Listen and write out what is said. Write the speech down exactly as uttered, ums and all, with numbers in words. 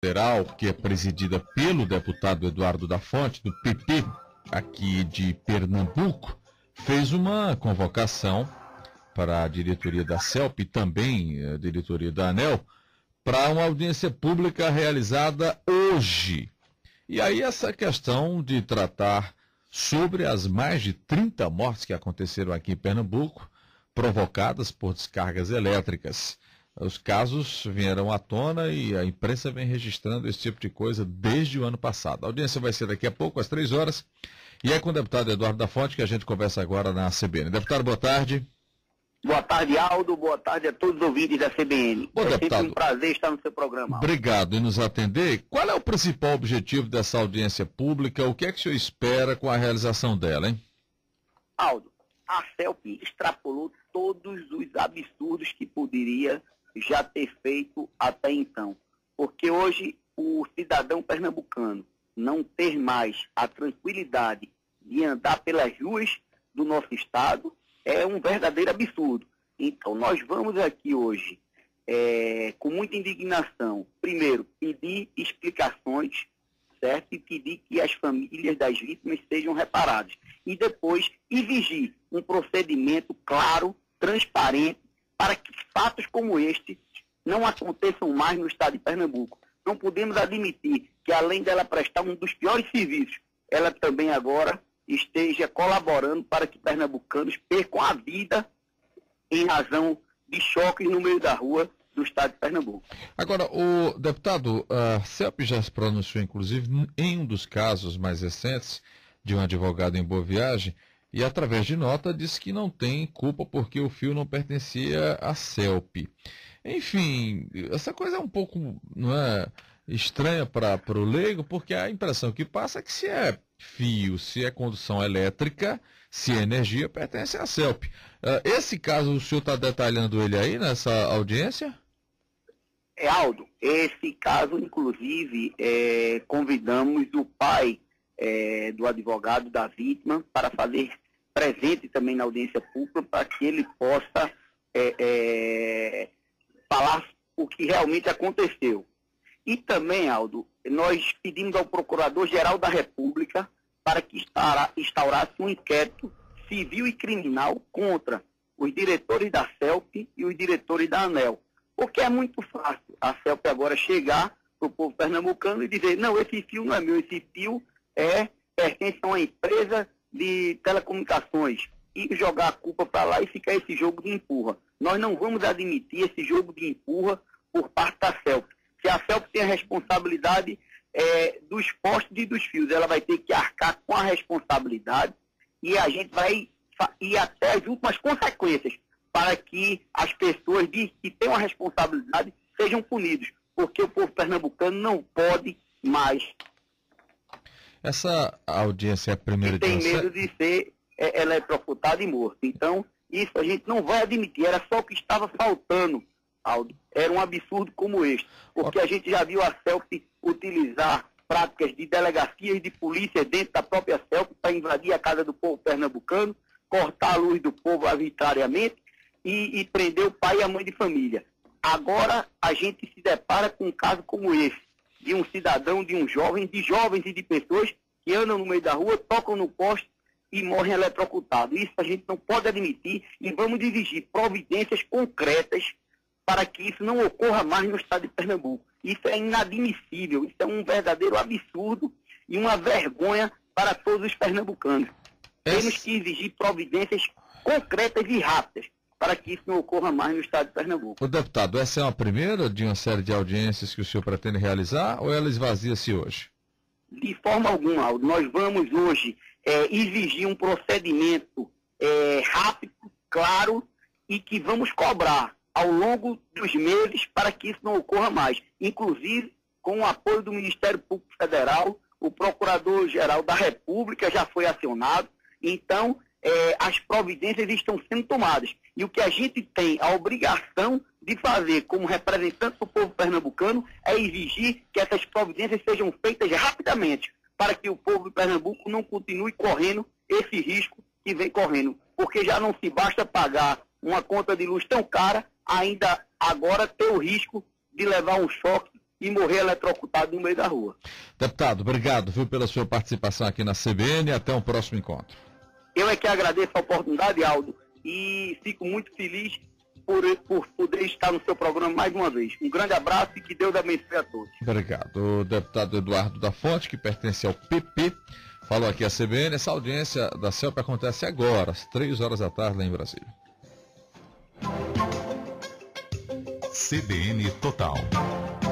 Federal, que é presidida pelo deputado Eduardo da Fonte, do P P, aqui de Pernambuco, fez uma convocação para a diretoria da CELP e também a diretoria da ANEEL para uma audiência pública realizada hoje. E aí essa questão de tratar sobre as mais de trinta mortes que aconteceram aqui em Pernambuco, provocadas por descargas elétricas. Os casos vieram à tona e a imprensa vem registrando esse tipo de coisa desde o ano passado. A audiência vai ser daqui a pouco, às três horas, e é com o deputado Eduardo da Fonte que a gente conversa agora na C B N. Deputado, boa tarde. Boa tarde, Aldo. Boa tarde a todos os ouvintes da C B N. Ô, é deputado, sempre um prazer estar no seu programa, Aldo. Obrigado em nos atender. Qual é o principal objetivo dessa audiência pública? O que é que o senhor espera com a realização dela, hein? Aldo, a CELP extrapolou todos os absurdos que poderia já ter feito até então. Porque hoje o cidadão pernambucano não ter mais a tranquilidade de andar pelas ruas do nosso estado é um verdadeiro absurdo. Então nós vamos aqui hoje, é, com muita indignação, primeiro, pedir explicações, certo? E pedir que as famílias das vítimas sejam reparadas. E depois exigir um procedimento claro, transparente, para que fatos como este não aconteçam mais no estado de Pernambuco. Não podemos admitir que, além dela prestar um dos piores serviços, ela também agora esteja colaborando para que pernambucanos percam a vida em razão de choques no meio da rua do estado de Pernambuco. Agora, o deputado, a CELP já se pronunciou, inclusive, em um dos casos mais recentes de um advogado em Boa Viagem, e através de nota disse que não tem culpa porque o fio não pertencia à CELP. Enfim, essa coisa é um pouco, não é, estranha para o leigo, porque a impressão que passa é que se é fio, se é condução elétrica, se é energia, pertence à CELP. Uh, esse caso, o senhor está detalhando ele aí nessa audiência? É, Aldo, esse caso, inclusive, é, convidamos o pai é, do advogado da vítima para fazer presente também na audiência pública, para que ele possa é, é, falar o que realmente aconteceu. E também, Aldo, nós pedimos ao Procurador-Geral da República para que instaurasse um inquérito civil e criminal contra os diretores da CELP e os diretores da ANEEL. Porque é muito fácil a CELP agora chegar para o povo pernambucano e dizer, não, esse fio não é meu, esse fio é, pertence a uma empresa de telecomunicações, e jogar a culpa para lá e ficar esse jogo de empurra. Nós não vamos admitir esse jogo de empurra por parte da CELP. Se a CELP tem a responsabilidade é, dos postes e dos fios, ela vai ter que arcar com a responsabilidade e a gente vai ir até as últimas consequências para que as pessoas de, que têm uma responsabilidade sejam punidos, porque o povo pernambucano não pode mais. Essa audiência é a primeira de tem medo de ser é, eletrocutado e morto. Então, isso a gente não vai admitir. Era só o que estava faltando, Aldo. Era um absurdo como este. Porque a gente já viu a CELP utilizar práticas de delegacias de polícia dentro da própria CELP para invadir a casa do povo pernambucano, cortar a luz do povo arbitrariamente e, e prender o pai e a mãe de família. Agora a gente se depara com um caso como esse, de um cidadão, de um jovem, de jovens e de pessoas que andam no meio da rua, tocam no poste e morrem eletrocutados. Isso a gente não pode admitir e vamos exigir providências concretas para que isso não ocorra mais no estado de Pernambuco. Isso é inadmissível, isso é um verdadeiro absurdo e uma vergonha para todos os pernambucanos. Esse... Temos que exigir providências concretas e rápidas para que isso não ocorra mais no estado de Pernambuco. O deputado, essa é uma primeira de uma série de audiências que o senhor pretende realizar ou ela esvazia-se hoje? De forma alguma, Aldo. Nós vamos hoje é, exigir um procedimento é, rápido, claro e que vamos cobrar ao longo dos meses para que isso não ocorra mais. Inclusive, com o apoio do Ministério Público Federal, o Procurador-Geral da República já foi acionado. Então, é, as providências estão sendo tomadas. E o que a gente tem a obrigação de fazer como representante do povo pernambucano é exigir que essas providências sejam feitas rapidamente, para que o povo de Pernambuco não continue correndo esse risco que vem correndo. Porque já não se basta pagar uma conta de luz tão cara, ainda agora ter o risco de levar um choque e morrer eletrocutado no meio da rua. Deputado, obrigado, viu, pela sua participação aqui na C B N. Até um próximo encontro. Eu é que agradeço a oportunidade, Aldo, e fico muito feliz por, por poder estar no seu programa mais uma vez. Um grande abraço e que Deus abençoe a todos. Obrigado. O deputado Eduardo da Fonte, que pertence ao P P, falou aqui a C B N. Essa audiência da CELP acontece agora, às três horas da tarde, lá em Brasília. C B N Total.